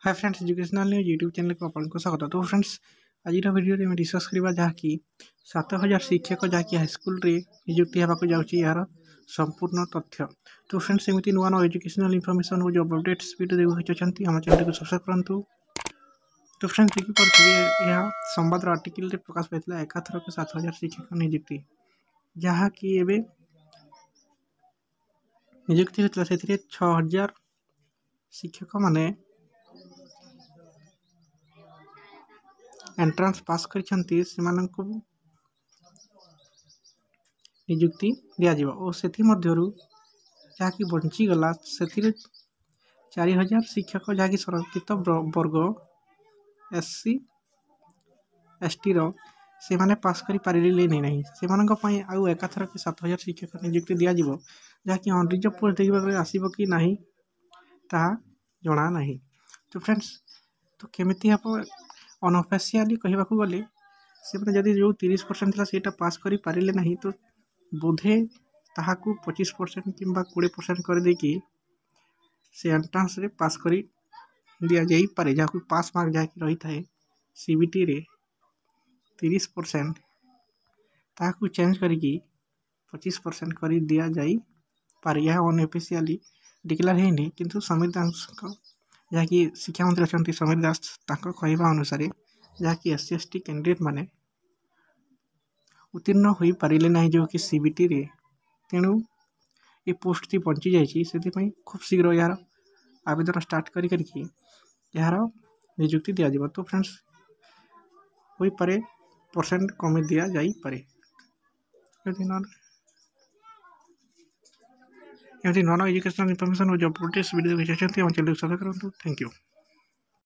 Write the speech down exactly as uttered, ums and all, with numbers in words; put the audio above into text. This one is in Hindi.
हाय friends, educational news YouTube channel को आपको स्वागत। तो फ्रेंड्स, आज वीडियो में डिस्कस करवा जहाँकि सात हजार शिक्षक जहाँकि हाईस्कल नियुक्ति होगा जाऊँगी यार संपूर्ण तथ्य। तो फ्रेंड्स, एमती नुआ नुआ एजुकेशनल इनफॉरमेशन और जॉब अपडेट्स वीडियो देखते आम चैनल को सब्सक्राइब करूँ। तो फ्रेंड्स, देखिए यह संवाद आर्टिकल प्रकाश पाई एकाथर के सात हजार शिक्षक नियुक्ति जहाँकि एवं नियुक्ति होता से छः हजार शिक्षक माने एंट्रांस पास करछंती सेमानंकु नियुक्ति दिया जिवो और सेथि मध्यरु जाकी बंची गला सेथिरे चार हजार शिक्षक जाकी संरक्षित वर्ग एससी एसटी रो से माने पास करि पारिले नै नहीं सेमानंक पई आउ एकाथर के सात हजार शिक्षक नियुक्ति दिया जिवो जाकी अनरिजर्व पोस्ट देखबा आसीबो कि नाही ता जणा नाही। तो फ्रेंड्स, तो केमिति आप अनऑफिशियली कहवा गले से जदि जो तीस परसेंट था पास करि पारिले नाही तो बोधे ताहाकू पच्चीस परसेंट किंबा बीस परसेंट कर देकी से एंट्रांस रे पास करि दिया जाई पारे जहाँकू पास मार्क जहाँकि रही थाए सीबीटी रे तीस परसेंट ताहाकू चेंज करिकी पच्चीस परसेंट कर दिया जाई पारे। यह अनऑफिशियली डिक्लेयर हैनी किंतु समीर दास जहाँकि शिक्षा मंत्री अच्छा समीर दास कहवा अनुसार जहाँकि S C S T candidate माने उत्तीर्ण हो पारे ना जो कि सीबीटी रे तेणु ये पोस्ट टी बंची जाइए खूब शीघ्र यार आवेदन स्टार्ट करी करके यार नियुक्ति दिया जाए। तो फ्रेंड्स, हो पारे परसेंट कमी दिया जाई पारे। एमती नॉन एजुकेशनल इनफॉरमेशन और जॉब अपडेट्स वीडियो देखते हैं चैनल को सब्सक्राइब करूँ। Thank you.